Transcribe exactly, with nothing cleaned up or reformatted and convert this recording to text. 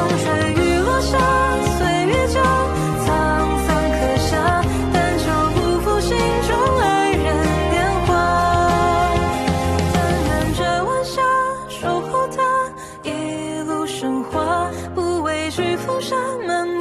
水雨落下，岁月将沧桑刻下，但求不负心中爱人年华。淡然着晚霞，守候他一路升华，不畏惧风沙漫漫。